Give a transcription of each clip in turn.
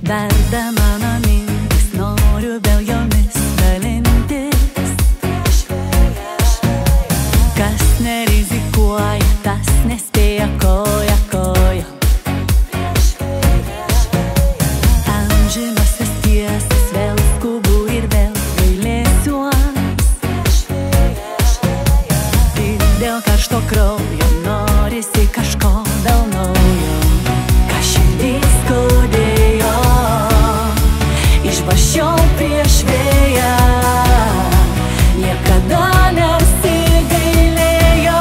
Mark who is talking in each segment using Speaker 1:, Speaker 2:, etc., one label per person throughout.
Speaker 1: Verda mano mintis, noriu vėl jomis dalintis. Kas nerizikuoja, tas nespėja koja koja. Amžinos tiesas vėl skubu ir vėl gailėsiuos. Tik dėl karšto kraujo norisi kažko vėl naujo. Ką širdis skaudėjo, išbašiau prieš vėją, niekada nesigailėjau.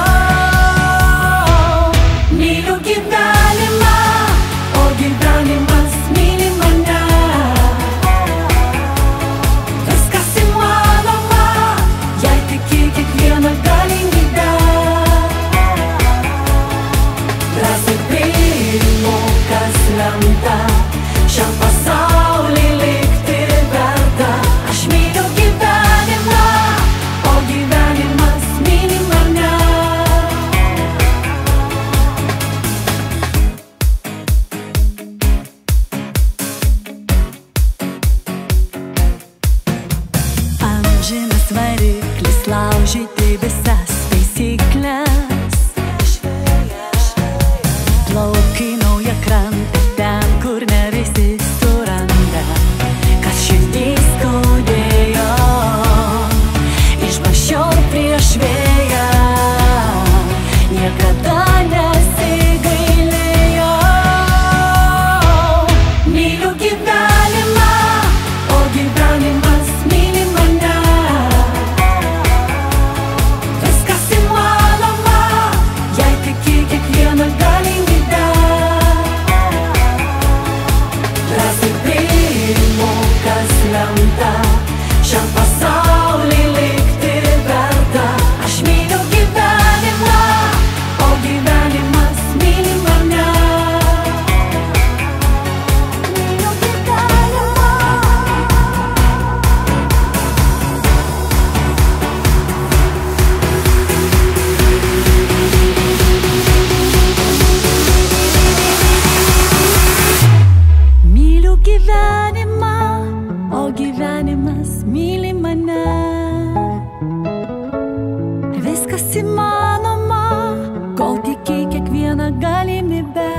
Speaker 1: Myliu gyvenimą, o gyvenimas myli mane. Viskas įmanoma, jei tiki kiekvieną galimybę. Drąsiai priimu, kas lemta, šiam pasauly likti verta. Aš myliu gyvenimą, o gyvenimas myli mane. Amžinas variklis laužyti visas taisyklės. Plauki naują krantą, ten, kur ne visi suranda. Kas širdis skaudėjo, išbašiau prieš vėją, niekada nesigailėjau. Myliu gyvenimą, o gyvenimas myli mane. Viskas įmanoma, jei tiki kiekvieną galimybę. Drąsiai priimu, kas lemta, šiam pasauly likti verta. Aš myliu gyvenimą, o gyvenimas myli mane. Myliu gyvenimą. Myliu gyvenimą, o gyvenimas myli mane. Viskas įmanoma, kol tiki kiekvieną galimybę.